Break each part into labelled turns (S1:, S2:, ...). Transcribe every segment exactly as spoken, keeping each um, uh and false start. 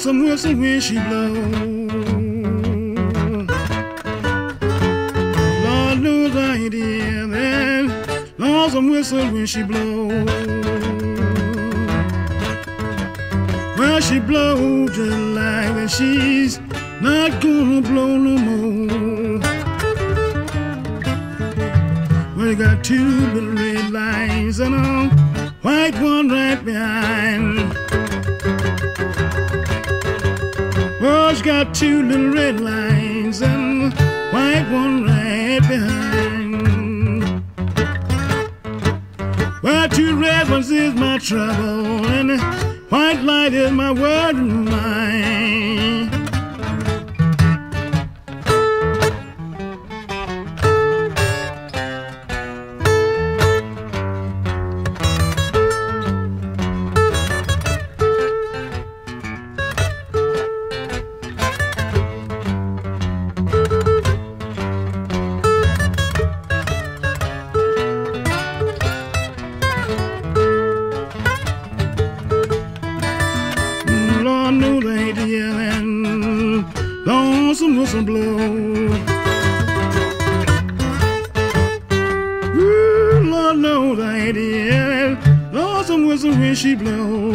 S1: lonesome whistle when she blows. Lord knows I hear that lonesome whistle when she blows. Well, she blows just like that she's not gonna blow no more. Well, you got two little red lights and a white one right behind. Well, she got two little red lights and a white one right behind. Well, two red ones is my trouble and the white light is my word and mine. Lord knows I hate to hear that lonesome whistle blow. Ooh, Lord knows I hate to hear that lonesome whistle when she blow.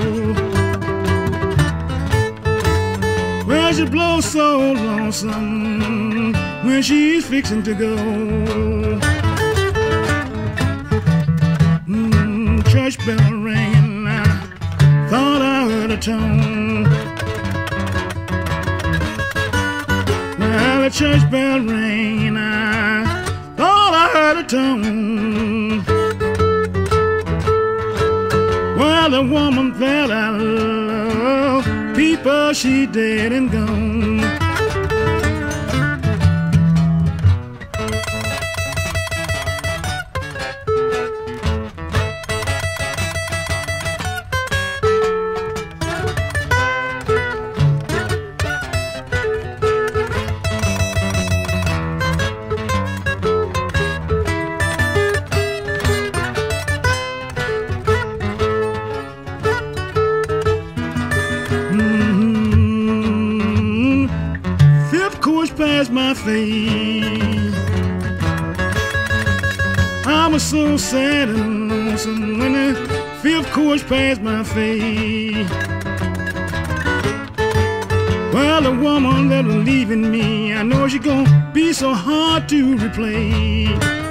S1: Well, she blows so lonesome when she's fixing to go. Mm, church bell ringing, I thought I heard a tone. Well, the church bell ringing, I thought I heard a tone. Well, the woman that I love, people, she dead and gone. Past my face, I was so sad and lonesome when the fifth course passed my face. Well, the woman that was leaving me, I know she gonna be so hard to replace.